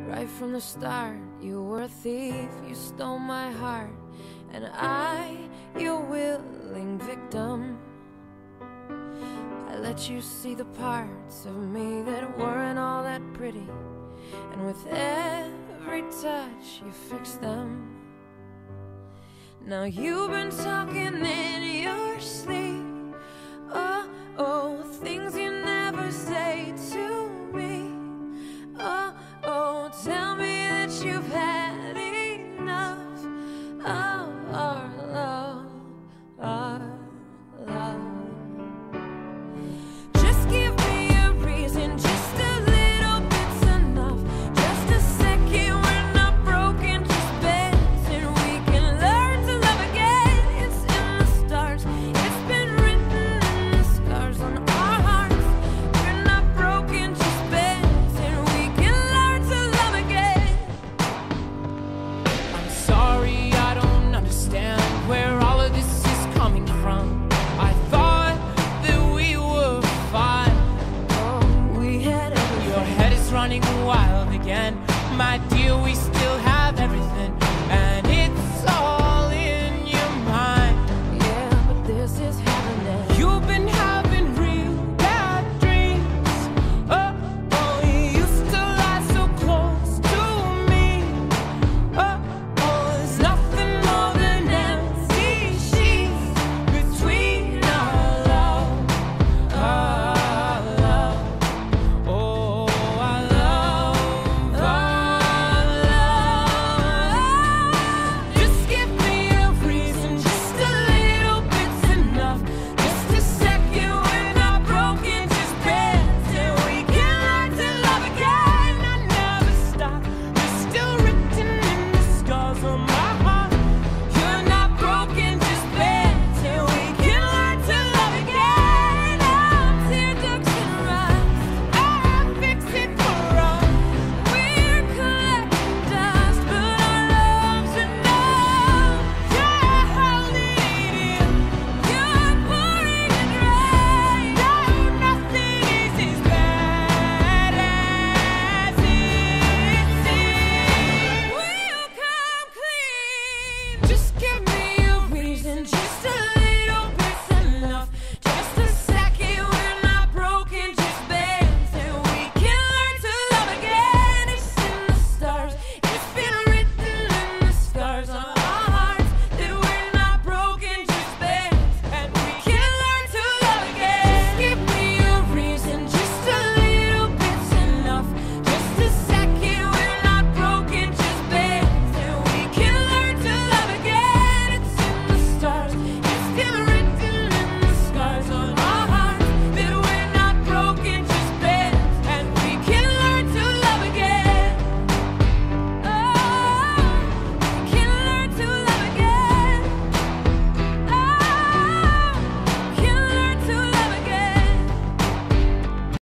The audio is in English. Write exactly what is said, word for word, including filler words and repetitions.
Right from the start, you were a thief, you stole my heart, and I, your willing victim. I let you see the parts of me that weren't all that pretty, and with every touch you fixed them. Now you've been talking in your sleep,